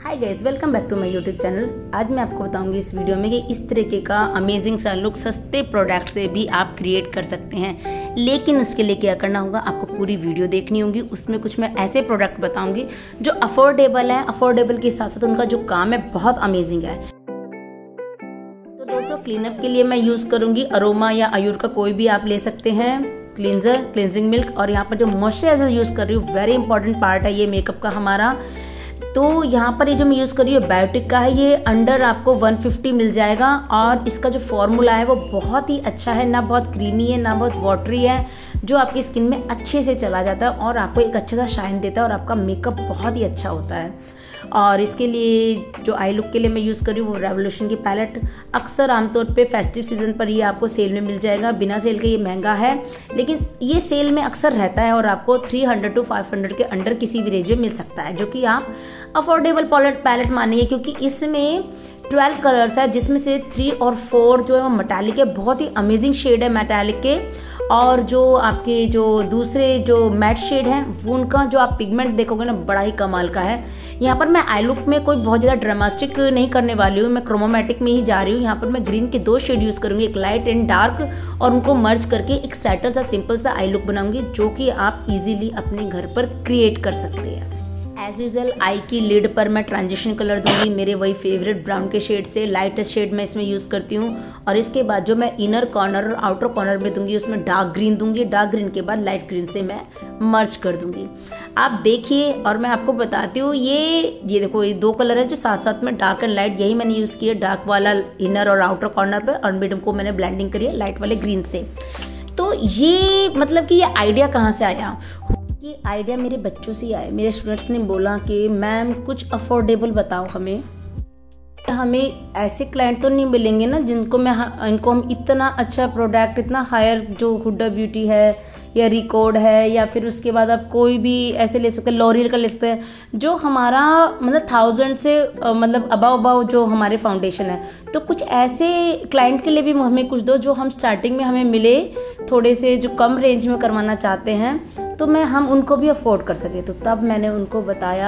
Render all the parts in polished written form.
Hi guys, welcome back to my YouTube channel. आज मैं आपको बताऊंगी इस वीडियो में कि इस तरीके का अमेजिंग सा लुक सस्ते प्रोडक्ट से भी आप क्रिएट कर सकते हैं। लेकिन उसके लिए क्या करना होगा, आपको पूरी वीडियो देखनी होगी। उसमें कुछ मैं ऐसे प्रोडक्ट बताऊंगी जो अफोर्डेबल हैं, अफोर्डेबल के साथ साथ उनका जो काम है बहुत अमेजिंग है। तो दोस्तों, क्लीनअप के लिए मैं यूज़ करूँगी अरोमा या आयुर का कोई भी आप ले सकते हैं क्लींजर, क्लिनजिंग मिल्क। और यहाँ पर जो मॉइस्चराइजर यूज़ कर रही हूँ, वेरी इंपॉर्टेंट पार्ट है ये मेकअप का हमारा। तो यहाँ पर ये जो मैं यूज़ कर रही हूँ बायोटिक का है। ये अंडर आपको 150 मिल जाएगा और इसका जो फॉर्मूला है वो बहुत ही अच्छा है, ना बहुत क्रीमी है ना बहुत वाटरी है, जो आपकी स्किन में अच्छे से चला जाता है और आपको एक अच्छा सा शाइन देता है और आपका मेकअप बहुत ही अच्छा होता है। और इसके लिए जो आई लुक के लिए मैं यूज़ कर रही हूँ वो रेवोल्यूशन की पैलेट। अक्सर आमतौर पे फेस्टिव सीजन पर ये आपको सेल में मिल जाएगा। बिना सेल के ये महंगा है, लेकिन ये सेल में अक्सर रहता है और आपको 300 to 500 के अंडर किसी भी रेंज में मिल सकता है, जो कि आप अफोर्डेबल पैलेट मानिए। क्योंकि इसमें 12 कलर्स है, जिसमें से 3 और 4 जो है वो मेटालिक है, बहुत ही अमेजिंग शेड है मेटालिक के। और जो आपके जो दूसरे जो मैट शेड हैं वो उनका जो आप पिगमेंट देखोगे ना, बड़ा ही कमाल का है। यहाँ पर मैं आई लुक में कोई बहुत ज़्यादा ड्रामेटिक नहीं करने वाली हूँ, मैं क्रोमोमेटिक में ही जा रही हूँ। यहाँ पर मैं ग्रीन के 2 शेड यूज़ करूँगी, एक लाइट एंड डार्क, और उनको मर्ज करके एक सेटल सा सिंपल सा आई लुक बनाऊंगी, जो कि आप इजीली अपने घर पर क्रिएट कर सकते हैं। एज यूजल आई की लिड पर मैं ट्रांजिशन कलर दूंगी, मेरे वही फेवरेट ब्राउन के शेड से लाइटेस्ट शेड मैं इसमें यूज़ करती हूँ। और इसके बाद जो मैं इनर कॉर्नर और आउटर कॉर्नर में दूंगी उसमें डार्क ग्रीन दूंगी। डार्क ग्रीन के बाद लाइट ग्रीन से मैं मर्ज कर दूंगी। आप देखिए और मैं आपको बताती हूँ, ये देखो, ये 2 कलर है जो साथ साथ में डार्क एंड लाइट, यही मैंने यूज़ किया डार्क वाला इनर और आउटर कॉर्नर पर, और मिड को मैंने ब्लेंडिंग करी है लाइट वाले ग्रीन से। तो ये मतलब कि ये आइडिया कहाँ से आया? ये आइडिया मेरे बच्चों से आया। मेरे स्टूडेंट्स ने बोला कि मैम कुछ अफोर्डेबल बताओ हमें ऐसे क्लाइंट तो नहीं मिलेंगे ना जिनको इनको हम इतना अच्छा प्रोडक्ट, इतना हायर जो हुडा ब्यूटी है या रिकॉर्ड है, या फिर उसके बाद आप कोई भी ऐसे ले सकते हैं, लॉरियल का ले सकते हैं, जो हमारा मतलब 1000 से मतलब अबाव जो हमारे फाउंडेशन है। तो कुछ ऐसे क्लाइंट के लिए भी हमें कुछ दो जो हम स्टार्टिंग में हमें मिले, थोड़े से जो कम रेंज में करवाना चाहते हैं, तो हम उनको भी अफोर्ड कर सके। तो तब मैंने उनको बताया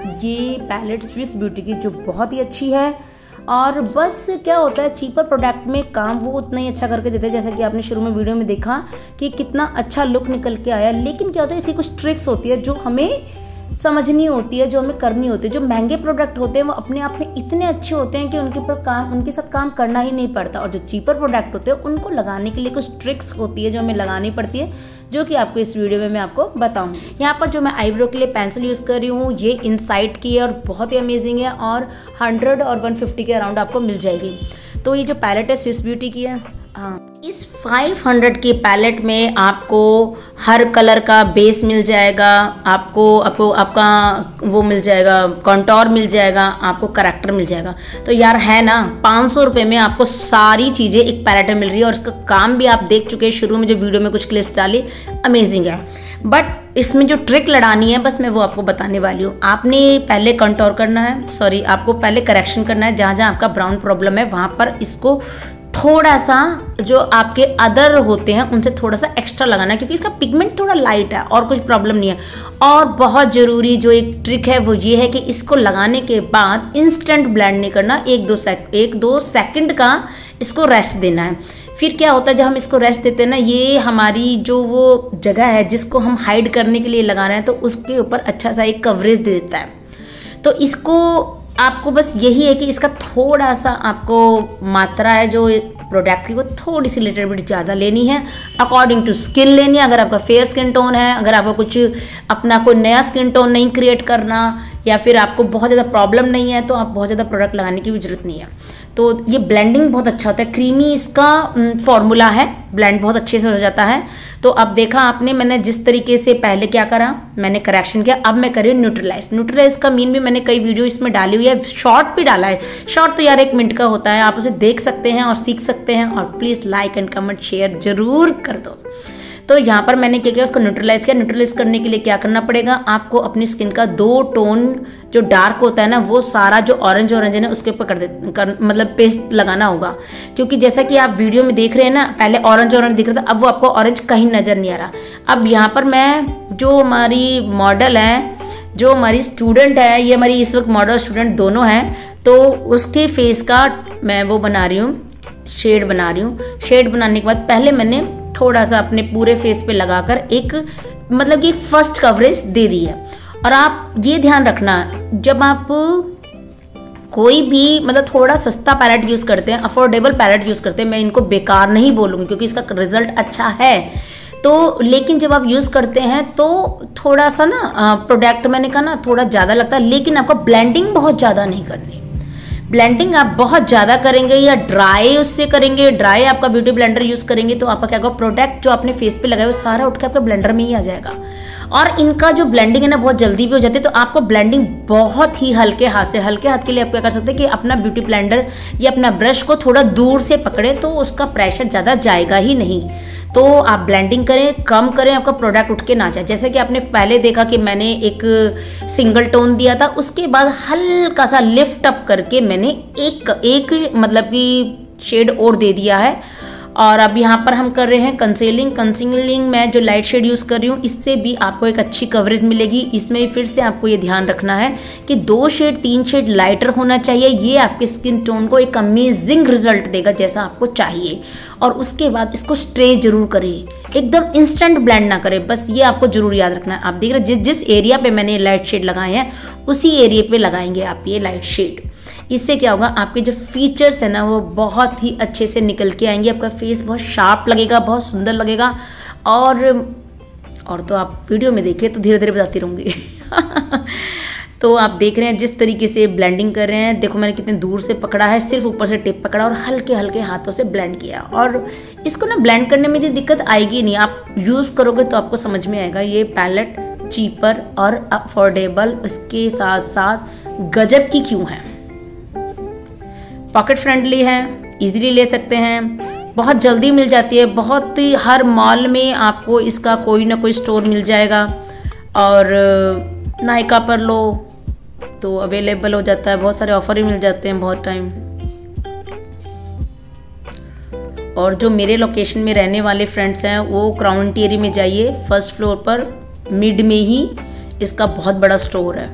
ये पैलेट स्विस ब्यूटी की, जो बहुत ही अच्छी है। और बस क्या होता है, चीपर प्रोडक्ट में काम वो उतना ही अच्छा करके देते हैं, जैसा कि आपने शुरू में वीडियो में देखा कि कितना अच्छा लुक निकल के आया। लेकिन क्या होता है, ऐसी कुछ ट्रिक्स होती है जो हमें समझनी होती है, जो हमें करनी होती है। जो महंगे प्रोडक्ट होते हैं वो अपने आप में इतने अच्छे होते हैं कि उनके साथ काम करना ही नहीं पड़ता। और जो चीपर प्रोडक्ट होते हैं उनको लगाने के लिए कुछ ट्रिक्स होती है जो हमें लगानी पड़ती है, जो कि आपको इस वीडियो में मैं आपको बताऊंगी। यहाँ पर जो मैं आईब्रो के लिए पेंसिल यूज़ कर रही हूँ, ये इनसाइट की है और बहुत ही अमेजिंग है, और 100 और 150 के अराउंड आपको मिल जाएगी। तो ये जो पैलेट है स्विस ब्यूटी की है। हाँ, इस 500 की पैलेट में आपको हर कलर का बेस मिल जाएगा, आपको आपका वो मिल जाएगा, कॉन्टोर मिल जाएगा, आपको करेक्टर मिल जाएगा। तो यार है ना, 500 रुपये में आपको सारी चीज़ें एक पैलेट में मिल रही है। और इसका काम भी आप देख चुके हैं, शुरू में जो वीडियो में कुछ क्लिप्स डाली, अमेजिंग है। बट इसमें जो ट्रिक लड़ानी है बस मैं वो आपको बताने वाली हूँ। आपने पहले कंटोर करना है, आपको पहले करेक्शन करना है। जहाँ जहाँ आपका ब्राउन प्रॉब्लम है वहाँ पर इसको थोड़ा सा जो आपके अदर होते हैं उनसे थोड़ा सा एक्स्ट्रा लगाना है, क्योंकि इसका पिगमेंट थोड़ा लाइट है और कुछ प्रॉब्लम नहीं है। और बहुत ज़रूरी जो एक ट्रिक है वो ये है कि इसको लगाने के बाद इंस्टेंट ब्लेंड नहीं करना, 1-2 सेकंड का इसको रेस्ट देना है। फिर क्या होता है, जब हम इसको रेस्ट देते हैं ना, ये हमारी जो वो जगह है जिसको हम हाइड करने के लिए लगा रहे हैं, तो उसके ऊपर अच्छा सा एक कवरेज दे देता है। तो इसको आपको बस यही है कि इसका थोड़ा सा आपको मात्रा है जो प्रोडक्ट की, वो थोड़ी सी लिटिल बिट ज़्यादा लेनी है, अकॉर्डिंग टू स्किन लेनी है। अगर आपका फेयर स्किन टोन है, अगर आपको कुछ अपना कोई नया स्किन टोन नहीं क्रिएट करना, या फिर आपको बहुत ज़्यादा प्रॉब्लम नहीं है, तो आप बहुत ज़्यादा प्रोडक्ट लगाने की भी जरूरत नहीं है। तो ये ब्लेंडिंग बहुत अच्छा होता है, क्रीमी इसका फॉर्मूला है, ब्लेंड बहुत अच्छे से हो जाता है। तो अब देखा आपने, मैंने जिस तरीके से पहले क्या करा, मैंने करेक्शन किया, अब मैं कर रही हूँ न्यूट्रलाइज का मीन भी मैंने कई वीडियो इसमें डाली हुई है, शॉर्ट भी डाला है। शॉर्ट तो यार 1 मिनट का होता है, आप उसे देख सकते हैं और सीख सकते हैं। और please like and comment share जरूर कर दो। तो यहाँ पर मैंने क्या किया, उसको न्यूट्रलाइज किया। न्यूट्रलाइज करने के लिए क्या करना पड़ेगा, आपको अपनी स्किन का 2 टोन जो डार्क होता है ना, वो सारा जो ऑरेंज है ना उसके ऊपर मतलब पेस्ट लगाना होगा। क्योंकि जैसा कि आप वीडियो में देख रहे हैं ना, पहले ऑरेंज दिख रहा था, अब वो आपको ऑरेंज कहीं नजर नहीं आ रहा। अब यहाँ पर मैं जो हमारी मॉडल है जो हमारी स्टूडेंट है, ये हमारी इस वक्त मॉडल स्टूडेंट दोनों हैं, तो उसके फेस का मैं वो बना रही हूँ, शेड बना रही हूँ। शेड बनाने के बाद पहले मैंने थोड़ा सा अपने पूरे फेस पे लगाकर एक मतलब कि फर्स्ट कवरेज दे दी है। और आप ये ध्यान रखना, जब आप कोई भी मतलब थोड़ा सस्ता पैलेट यूज़ करते हैं, अफोर्डेबल पैलेट यूज़ करते हैं, मैं इनको बेकार नहीं बोलूँगी क्योंकि इसका रिजल्ट अच्छा है, तो लेकिन जब आप यूज़ करते हैं तो थोड़ा सा ना प्रोडक्ट मैंने कहा ना थोड़ा ज़्यादा लगता है, लेकिन आपको ब्लेंडिंग बहुत ज़्यादा नहीं करनी। ब्लेंडिंग आप बहुत ज़्यादा करेंगे या ड्राई उससे करेंगे, ड्राई आपका ब्यूटी ब्लेंडर यूज़ करेंगे तो आपका क्या होगा, प्रोडक्ट जो आपने फेस पे लगाया वो सारा उठ के आपका ब्लेंडर में ही आ जाएगा। और इनका जो ब्लेंडिंग है ना बहुत जल्दी भी हो जाती है, तो आपको ब्लेंडिंग बहुत ही हल्के हाथ से, हल्के हाथ के लिए आप क्या कर सकते हैं कि अपना ब्यूटी ब्लेंडर या अपना ब्रश को थोड़ा दूर से पकड़े तो उसका प्रेशर ज़्यादा जाएगा ही नहीं। तो आप ब्लेंडिंग करें, कम करें, आपका प्रोडक्ट उठ के ना जाए। जैसे कि आपने पहले देखा कि मैंने एक सिंगल टोन दिया था, उसके बाद हल्का सा लिफ्ट अप करके मैंने एक मतलब कि शेड और दे दिया है। और अब यहाँ पर हम कर रहे हैं कंसीलिंग। कंसीलिंग मैं जो लाइट शेड यूज़ कर रही हूँ इससे भी आपको एक अच्छी कवरेज मिलेगी। इसमें फिर से आपको ये ध्यान रखना है कि 2 शेड 3 शेड लाइटर होना चाहिए, ये आपके स्किन टोन को एक अमेजिंग रिजल्ट देगा जैसा आपको चाहिए। और उसके बाद इसको स्ट्रे जरूर करें, एकदम इंस्टेंट ब्लेंड ना करें, बस ये आपको जरूर याद रखना है। आप देख रहे हैं जिस एरिया पे मैंने लाइट शेड लगाए हैं उसी एरिया पे लगाएंगे आप ये लाइट शेड। इससे क्या होगा, आपके जो फीचर्स है ना वो बहुत ही अच्छे से निकल के आएंगे, आपका फेस बहुत शार्प लगेगा, बहुत सुंदर लगेगा। और तो आप वीडियो में देखिए तो धीरे धीरे बताती रहूँगी। तो आप देख रहे हैं जिस तरीके से ब्लेंडिंग कर रहे हैं, देखो मैंने कितने दूर से पकड़ा है, सिर्फ ऊपर से टिप पकड़ा और हल्के हल्के हाथों से ब्लेंड किया। और इसको ना ब्लेंड करने में इतनी दिक्कत आएगी नहीं, आप यूज़ करोगे तो आपको समझ में आएगा। ये पैलेट चीपर और अफोर्डेबल, उसके साथ साथ गजब की क्यों है, पॉकेट फ्रेंडली है, इजीली ले सकते हैं, बहुत जल्दी मिल जाती है, बहुत ही हर मॉल में आपको इसका कोई ना कोई स्टोर मिल जाएगा। और नायका पर लो तो अवेलेबल हो जाता है, बहुत सारे ऑफर ही मिल जाते हैं बहुत टाइम। और जो मेरे लोकेशन में रहने वाले फ्रेंड्स हैं वो क्राउन टियरी में जाइए, फर्स्ट फ्लोर पर मिड में ही इसका बहुत बड़ा स्टोर है,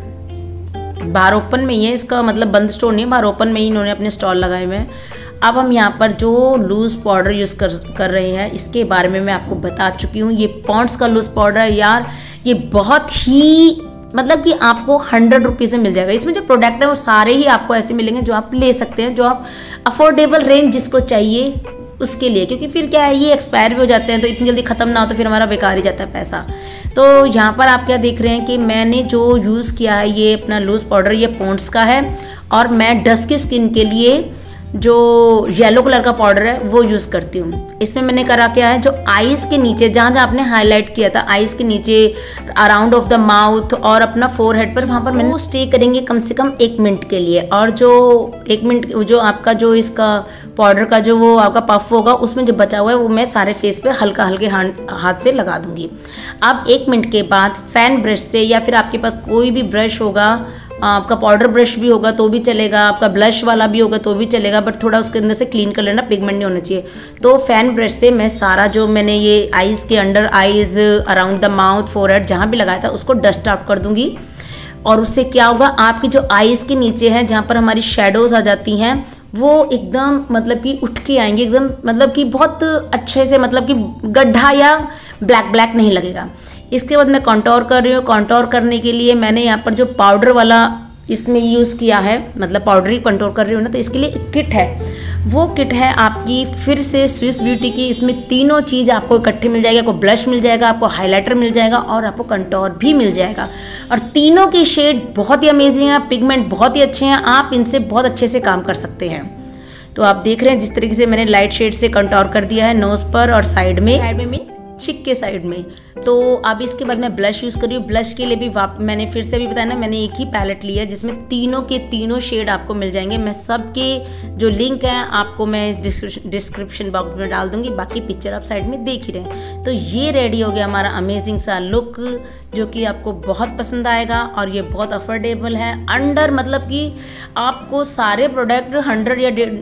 बाहर ओपन में ही है, इसका मतलब बंद स्टोर नहीं है, बाहर ओपन में ही इन्होंने अपने स्टॉल लगाए हुए हैं। अब हम यहाँ पर जो लूज़ पाउडर यूज़ कर रहे हैं इसके बारे में मैं आपको बता चुकी हूँ। ये पॉन्ड्स का लूज़ पाउडर है यार, ये बहुत ही मतलब कि आपको 100 रुपीज़ में मिल जाएगा। इसमें जो प्रोडक्ट है वो सारे ही आपको ऐसे मिलेंगे जो आप ले सकते हैं, जो आप अफोर्डेबल रेंज जिसको चाहिए उसके लिए, क्योंकि फिर क्या है ये एक्सपायर भी हो जाते हैं, तो इतनी जल्दी ख़त्म ना हो तो फिर हमारा बेकार ही जाता है पैसा। तो यहाँ पर आप क्या देख रहे हैं कि मैंने जो यूज़ किया है ये अपना लूज़ पाउडर, ये पॉन्ड्स का है। और मैं डस्की स्किन के लिए जो येलो कलर का पाउडर है वो यूज़ करती हूँ। इसमें मैंने करा क्या है, जो आईज के नीचे जहाँ जहाँ आपने हाईलाइट किया था, आईज के नीचे, अराउंड ऑफ द माउथ और अपना फोरहेड पर, वहाँ पर मैंने वो स्टे करेंगे कम से कम 1 मिनट के लिए। और जो 1 मिनट जो आपका जो इसका पाउडर का जो वो आपका पफ होगा उसमें जो बचा हुआ है वो मैं सारे फेस पे हल्का हल्के हाथ से लगा दूंगी। अब 1 मिनट के बाद फैन ब्रश से, या फिर आपके पास कोई भी ब्रश होगा, आपका पाउडर ब्रश भी होगा तो भी चलेगा, आपका ब्लश वाला भी होगा तो भी चलेगा, बट थोड़ा उसके अंदर से क्लीन कर लेना, पिगमेंट नहीं होना चाहिए। तो फैन ब्रश से मैं सारा जो मैंने ये आईज के under, eyes, around the mouth, forehead जहाँ भी लगाया था उसको डस्ट आउट कर दूंगी। और उससे क्या होगा, आपकी जो आईज के नीचे है जहाँ पर हमारी शेडोज आ जाती हैं वो एकदम मतलब कि उठ के आएंगे, एकदम मतलब कि बहुत अच्छे से, मतलब कि गड्ढा या ब्लैक ब्लैक नहीं लगेगा। इसके बाद मैं कॉन्टोर कर रही हूँ। कॉन्टोर करने के लिए मैंने यहाँ पर जो पाउडर वाला इसमें यूज़ किया है, मतलब पाउडरी कॉन्टोर कर रही हूँ ना, तो इसके लिए एक किट है, वो किट है आपकी फिर से स्विस ब्यूटी की। इसमें तीनों चीज़ आपको इकट्ठे मिल जाएगा, आपको ब्लश मिल जाएगा, आपको हाइलाइटर मिल जाएगा और आपको कंटोर भी मिल जाएगा। और तीनों की शेड बहुत ही अमेजिंग है, पिगमेंट बहुत ही अच्छे हैं, आप इनसे बहुत अच्छे से काम कर सकते हैं। तो आप देख रहे हैं जिस तरीके से मैंने लाइट शेड से कंटोर कर दिया है नोज पर और साइड में चिक के साइड में। तो अब इसके बाद मैं ब्लश यूज़ कर रही हूँ। ब्लश के लिए भी मैंने फिर से भी बताया ना, मैंने एक ही पैलेट लिया है जिसमें तीनों के तीनों शेड आपको मिल जाएंगे। मैं सबके जो लिंक है आपको मैं इस डिस्क्रिप्शन बॉक्स में डाल दूंगी, बाकी पिक्चर आप साइड में देख ही रहे हैं। तो ये रेडी हो गया हमारा अमेजिंग सा लुक, जो कि आपको बहुत पसंद आएगा और ये बहुत अफोर्डेबल है। अंडर मतलब कि आपको सारे प्रोडक्ट 100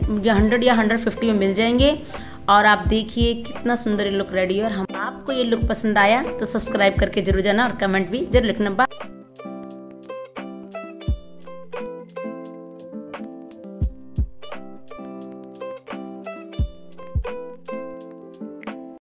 या 150 में मिल जाएंगे। और आप देखिए कितना सुंदर ये लुक रेडी है। और हम आपको ये लुक पसंद आया तो सब्सक्राइब करके जरूर जाना और कमेंट भी जरूर लिखना।